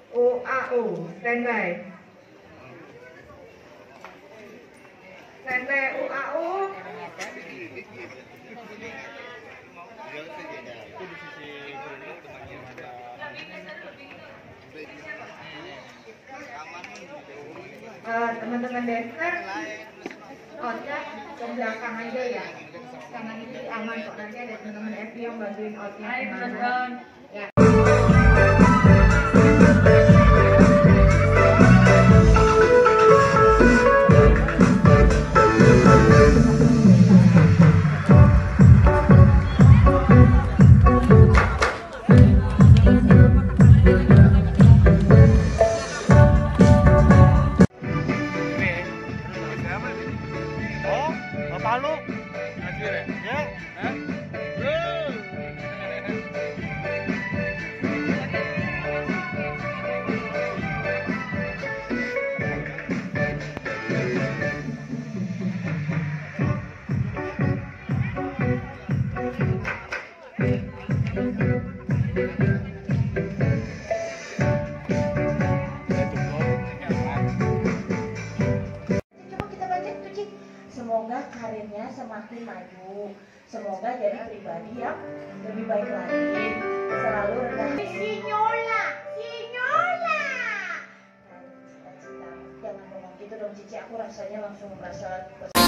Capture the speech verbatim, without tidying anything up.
U A U, standby. Standby U A U. Uh, teman-teman dancer, outnya ke belakang aja ya. Kanan ini aman kok, nanti ada teman-teman F yang bantuin outnya kemana. Ya. Palu, ya, Hah? Semoga karirnya semakin maju, semoga jadi pribadi yang lebih baik lagi, selalu rendah. Sinyola, Sinyola. Jangan ngomong gitu dong Cici, aku rasanya langsung merasa